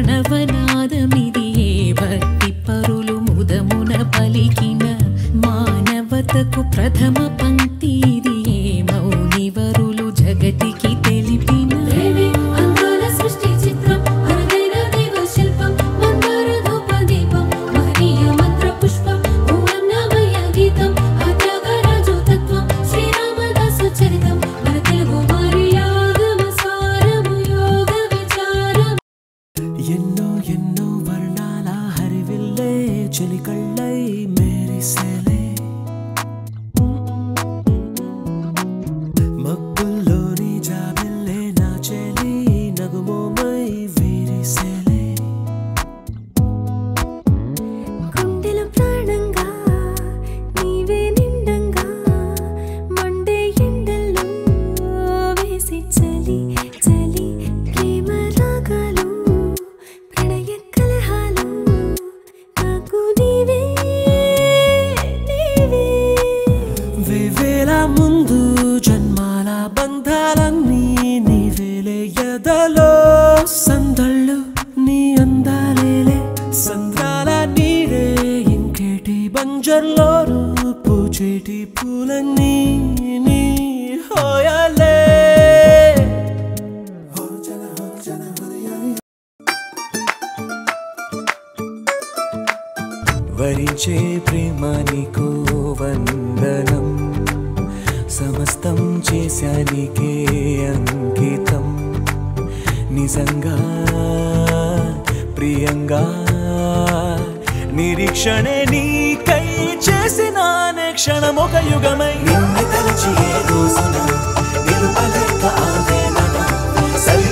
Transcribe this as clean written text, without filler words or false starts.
ప్రణవనాదమిది భక్తి పరులు ముదమున పలికిన మానవతకు ప్రథమ పంక్తి ఇది మౌని వరులు జగతికి తెలిపిన సందళ్ళు నీ అందాలేలే సంద్రాల నీడే ఇంకేటి బంజర్లో పూచేటి పూలన్నీ నీ హోయాలే వరించే ప్రేమ నీకు వందనం సమస్తం చేశానికే అంకితం నిజంగా ప్రియంగా నిరీక్షణే నీకై చేసిన క్షణం ఒక యుగమై నిన్ను తలచి ఏ రోజున నిలుపలేక ఆవేదన